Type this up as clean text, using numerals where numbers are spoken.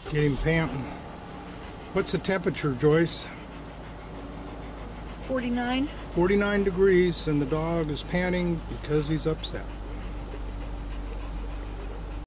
Get him panting. What's the temperature, Joyce? 49. 49 degrees, and the dog is panting because he's upset.